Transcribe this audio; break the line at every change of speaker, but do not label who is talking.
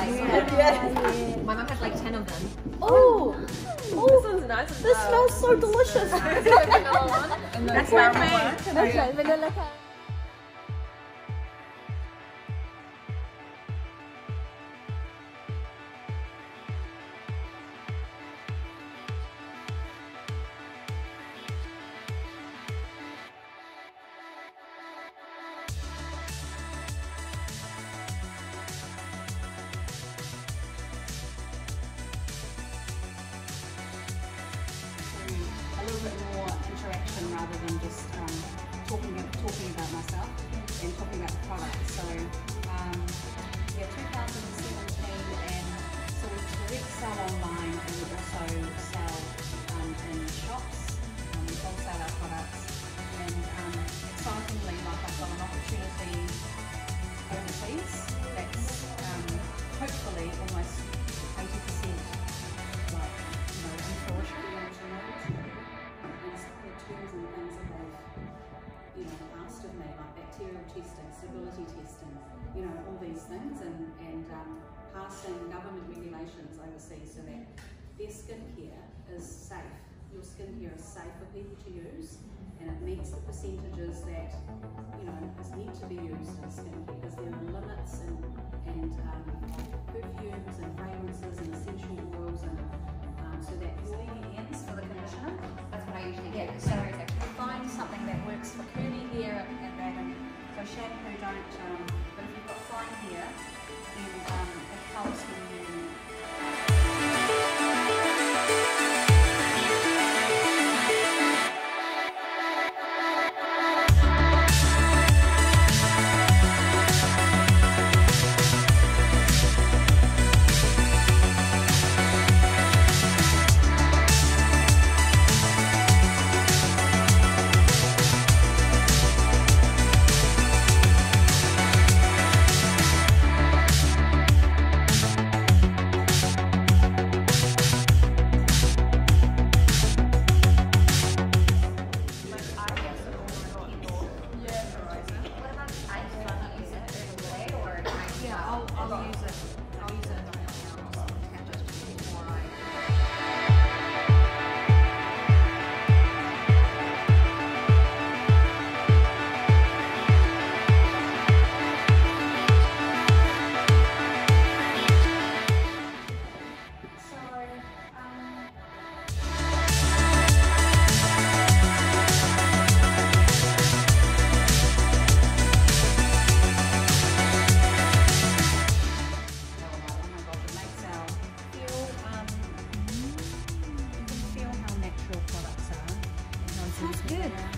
Yeah. My mum has like 10 of them.
Oh,
This one's nice.
this smells so delicious.
That's the vanilla one.
And
That's
the
my
caramel
main.
one.
That's right, vanilla caramel.
A little bit more interaction rather than just talking about myself and talking about the product. So yeah, 2017, and so we direct sell online and we also sell in shops. We wholesale our products, and excitingly, like I've got an opportunity overseas that's hopefully almost 80% like in fruition. Terms and things that they've asked of me, like bacterial testing, stability testing, all these things, and passing government regulations overseas so that their skincare is safe. Your skincare is safe for people to use, and it meets the percentages that is meant to be used in skincare, because there are limits and perfumes and fragrances and essential oils, and so that your ends for the conditioner.
That's what I usually
Yeah,
get.
so find something that works for curly hair and that, so shampoo don't, but if you've got fine hair, then it helps when you feel how natural products are.
Sounds good.